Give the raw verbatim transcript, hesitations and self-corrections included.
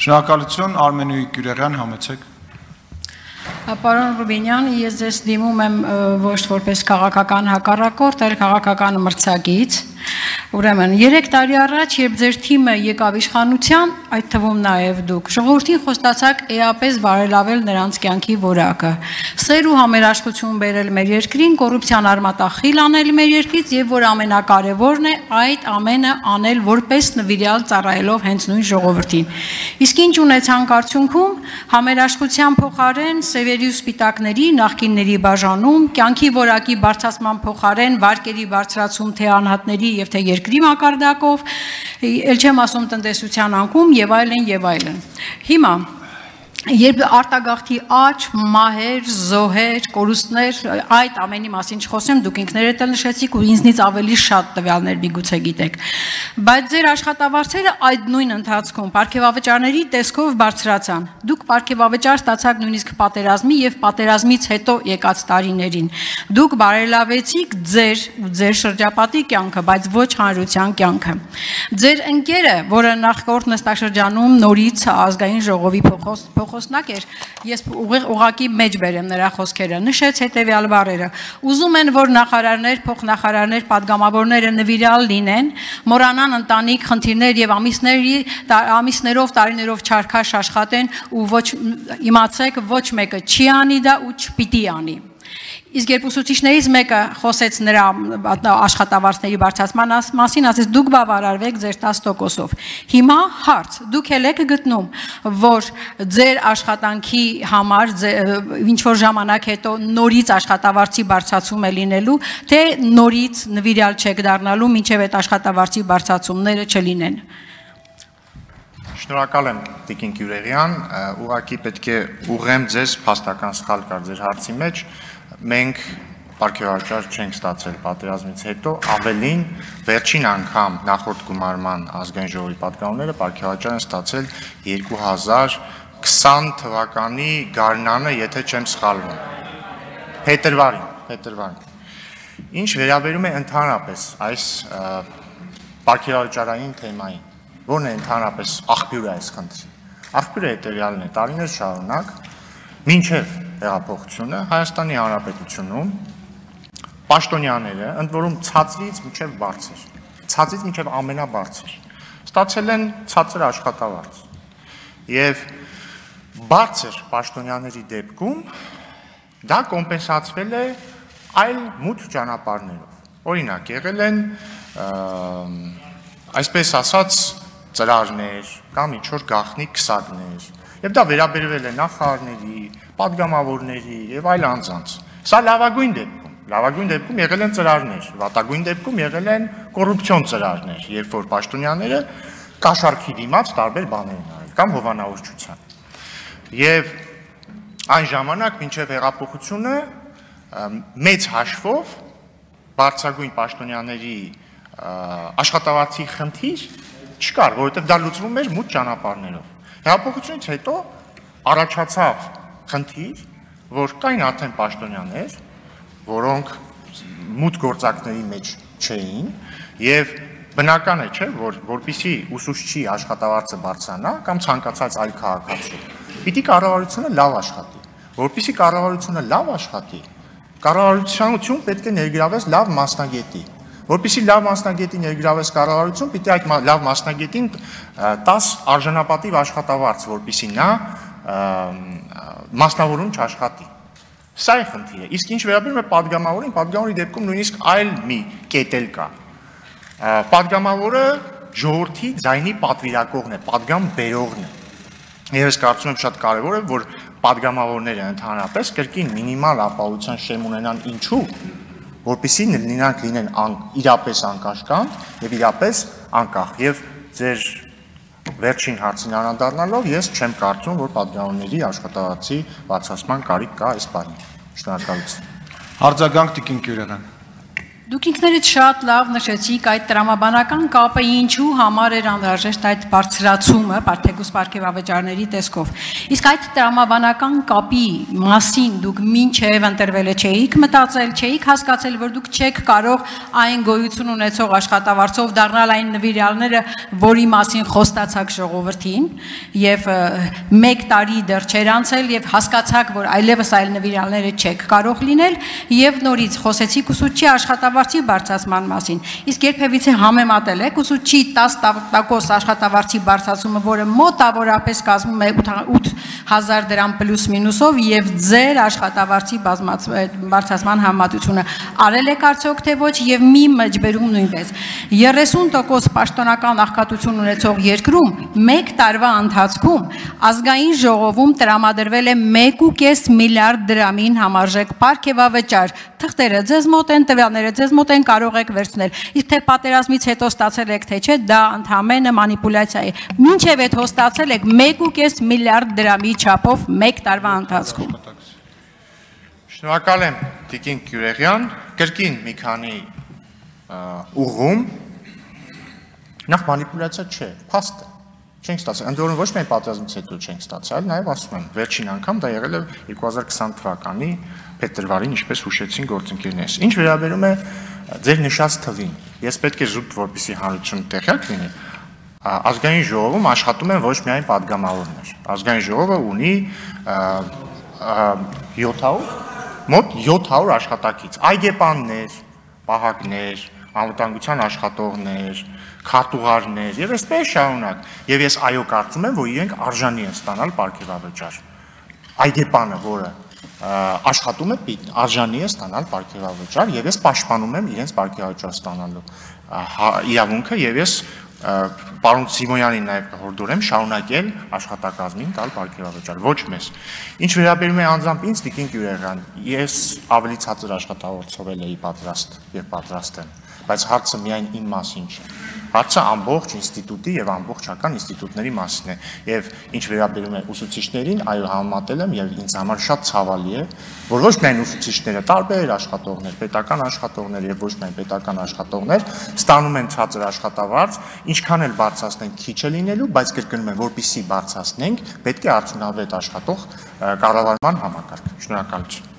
Շնորհակալություն Արմենուի Գյուրեղյան, համեցեք։ Պարոն Ռուբինյան, ես ձեզ դիմում եմ ոչ որպես քաղաքական հակառակորդ, այլ քաղաքական մրցակից։ Ուրեմն, երեք տարի առաջ, երբ ձեր թիմը եկավ իշխանության, այդ թվում նաև դուք, ժողովրդին խոստացաք էապես բարելավել նրանց կյանքի որակը, սեր ու համերաշխություն բերել մեր երկրին, կոռուպցիան արմատախիլ անել մեր երկրից եւ որ ամենակարևորն է այդ ամենը անել որպես նվիրյալ ծառայելով հենց նույն ժողովրդին։ Իսկ ինչ ունեցանք արդյունքում, համերաշխության փոխարեն սևերի ու սպիտակների, նախկինների բաժանում, կյանքի որակի բարձրացման փոխարեն վարկերի բարձրացում թե անհատների եւ թե երկրի մակարդակով, ել չեմ ասում տնտեսության անկում եւ այլն եւ այլն։ Հիմա երբ արտագաղթի աճ, մահեր, զոհեր, կորուստներ, այդ ամենի մասին չխոսեմ, դուք ինքներդ էլ նշեցիք ու ինձնից ավելի շատ տվյալներ միգուցե գիտեք։ Բայց ձեր աշխատավարձերը այդ նույն ընթացքում պարգևավճարների տեսքով բարձրացան։ Դուք պարգևավճար ստացաք նույնիսկ պատերազմի եւ պատերազմից հետո եկած տարիներին։ Դուք բարելավեցիք ձեր ու ձեր շրջապատի կյանքը, բայց ոչ հանրության կյանքը։ Ձեր ընկերը, որը նախորդ նստաշրջանում նորից ազգային ժողովի փոխոս խոսնակ էր, ես ուղղակի մեջ բերեմ նրա խոսքերը, նշեց հետևյալ բառերը. ուզում են, որ նախարարներ, փոխնախարարներ, падգամավորները նվիրալ լինեն, մոռանան ընտանիք, խնդիրներ եւ ամիսների, ամիսներով, տարիներով չարքաշ աշխատեն ու ոչ իմացեք, ոչ մեկը չի անի դա ու չպիտի անի։ Իսկ երբ ուսուցիչներից մեկը խոսեց նրա աշխատավարձների բարձրացման մասին, ասեց դուք բավարարվեք ձեր տասը տոկոսով։ Հիմա հարց, դուք ել եք գտնում, որ ձեր աշխատանքի համար ինչ որ ժամանակ հետո նորից աշխատավարձի բարձրացում է լինելու, թե նորից նվիրյալ չեք դառնալու, մինչև այդ աշխատավարձի բարձրացումները չլինեն։ Շնորհակալ եմ Տիկին Գյուրեղյան, ուղղակի պետք է ուղղեմ ձեզ փաստական սխալ կար ձեր հարցի մեջ, մենք պարգևավճար չենք ստացել պատերազմից հետո, ավելին վերջին անգամ նախորդ գումարման ազգային ժողովի պատգամավորները պարգևավճար են ստացել երկու հազար քսան թվականի գարնանը, եթե չեմ սխալվում, փետրվարին, փետրվարին։ Ինչ վերաբերում է ընդհանրապես այս պարգևավճարային թեմային, որն է ընդհանրապես աղբյուրը այս խնդրի։ Աղբյուրը հետևյալն է, տարիներ շարունակ, մինչև հեղափոխությունը Հայաստանի Հանրապետությունում պաշտոնյաները, ընդ որում ցածրից մինչև բարձր, ցածրից մինչև ամենաբարձր, ստացել են ցածր աշխատավարձ։ Եվ բարձր պաշտոնյաների դեպքում դա կոմպենսացվել է այլ մութ ճանապարհներով։ Օրինակ, եղել են այսպես ասած ծրարներ կամ ինչ-որ գաղտնի քսակներ, եւ դա վերաբերվել է նախարարների, падգամավորների եւ այլ անձանց։ Սա լավագույն դեպքում, լավագույն դեպքում եղել են ծրարներ, վատագույն դեպքում եղել են կոռուպցիոն ծրարներ, երբ որ պաշտոնյաները կաշառքի դիմաց տարբեր բաներ են արել կամ հովանավորչության։ Եվ այն ժամանակ մինչև հեղափոխությունը մեծ հաշվով բարձրագույն պաշտոնյաների աշխատավարձի խնդիր չկար, որովհետև դա լուծվում էր մութ ճանապարհներով։ Հեղափոխությունից հետո առաջացավ խնդիր, որ կային արդեն պաշտոնյաներ, որոնք մութ գործակների մեջ չէին, եւ բնական է, չէ, որ որպեսզի ուսուցչի աշխատավարձը բարձրանա կամ ցանկացած այլ քաղաքացու, պիտի կառավարությունը լավ աշխատի։ Որպեսզի կառավարությունը լավ աշխատի, կառավարություն պետք է ներգրավես լավ մասնագետի։ Որպեսզի լավ մասնագետի ներգրավես կառավարություն, պիտի այդ լավ մասնագետին տաս արժանապատիվ աշխատավարձ, որպեսզի նա մասնավորում չաշխատի։ Սա է խնդիրը։ Իսկ ինչ վերաբերում է падգամավորին, падգամավորի դեպքում նույնիսկ այլ մի կետ էլ կա։ Падգամավորը ժողովրդի ձայնի պատվիրակողն է, падգամ բերողն է։ Եվ ես կարծում եմ շատ կարևոր է, որ падգամավորները ընդհանրապես կրկին մինիմալ ապահովության շեմ ունենան ինչու, որպեսզի նրանք լինեն իրապես անկաշկանդ եւ իրապես անկախ։ Եվ ձեր վերջին հարցին անդրադառնալով ես չեմ կարծում, որ падգամավորների աշխատավարձի բարձրացման կարիք կա այս բանի։ Շնորհակալություն։ Արձագանք Տիկին Գյուրեղյան։ Դուք ինքներիդ շատ լավ նշեցիք այդ տրամաբանական կապը ինչու համար էր անհրաժեշտ այդ բարձրացումը Պարթեգուս պարգևավճարների տեսքով։ Իսկ այդ տրամաբանական կապի մասին դուք մինչև ընտրվել չէիք մտածել, չէիք հասկացել, որ դուք չեք կարող այն գոյություն ունեցող աշխատավարձով դառնալ այն նվիրյալները, որի մասին խոստացաք ժողովրդին, եւ մեկ տարի դեռ չէր անցել եւ հասկացաք, որ այլևս այլ նվիրյալները չեք կարող լինել եւ նորից խոսեցիք ուսուցչի աշխատավարձի բարձրացման մասին։ Իսկ երբևիցե համեմատել եք ուսուցչի տասը տոկոս աշխատավարձի բարձրացումը, որը մոտավորապես կազմում է ութ հազար դրամ պլյուս մինուսով եւ ձեր աշխատավարձի բարձրացման համեմատությունը արել եք արդյոք թե ոչ եւ մի մջբերում նույնպես։ երեսուն տոկոս պաշտոնական աղքատություն ունեցող երկրում մեկ տարվա ընթացքում ազգային ժողովում տրամադրվել է մեկ ու կես միլիարդ դրամին համարժեք պարգևավճար։ Թղթերը ձեզ մոտ են, տվյալները ձեզ մոտ են, կարող եք վերցնել։ Իսկ թե պատերազմից հետո ստացել եք թե չէ, դա ընդհանրապես մանիպուլյացիա է։ Մինչև այդ հստացել եք մեկ ու կես միլիարդ դրամի չափով մեկ տարվա ընթացքում։ Շնորհակալ եմ Տիկին Գյուրեղյան, կրկին մի քանի ուղղում։ Նախ մանիպուլյացիա չէ, փաստ է։ Չենք ստացել, ընդ որում ոչ միայն պատերազմից հետո չենք ստացել, նաև ասում եմ, վերջին անգամ դա եղել է երկու հազար քսան թվականի փետրվարին, ինչպես հուշեցին գործընկերներս։ Ինչ վերաբերում է ձեր նշած թվին, ես պետք է զուտ որպեսզի հանրությունը տեղյակ լինի, ազգային ժողովում աշխատում են ոչ միայն падգամավորներ։ Ազգային ժողովը ունի յոթ հարյուր, մոտ յոթ հարյուր աշխատակից, այգեպաններ, պահակներ, անվտանգության աշխատողներ, քարտուղարներ եւ այսպես շարունակ։ Եվ ես այո կարծում եմ, որ իրենք արժանի են ստանալ պարգևավճար։ Այգեպանը, որը աշխատում է, արժանի է ստանալ պարգևավճար եւ ես պաշտպանում եմ իրենց պարգևավճար ստանալու իրավունքը եւ ես պարոն Սիմոնյանին նաև կհորդորեմ շարունակել աշխատակազմին տալ պարգևավճար, ոչ մեզ։ Ինչ վերաբերում է անձամբ ինձ, Տիկին Գյուրեղյան, ես ավելի ցածր աշխատավարձով էի պատրաստ եւ պատրաստ եմ, բայց հարցը միայն իմ մասին չէ։ Հարցը ամբողջ ինստիտուտի եւ ամբողջական ինստիտուտների մասին է եւ ինչ վերաբերում է ուսուցիչներին, այո համեմատել եմ եւ ինձ համար շատ ցավալի է, որ ոչ միայն ուսուցիչները, տարբեր աշխատողներ, պետական աշխատողներ եւ ոչ միայն պետական աշխատողներ ստանում են ցածր աշխատավարձ, ինչքան էլ բարձրացնենք քիչ է լինելու, բայց կրկնում եմ, որպեսզի բարձրացնենք, պետք է արդյունավետ աշխատող կառավարման համակարգ։ Շնորհակալություն։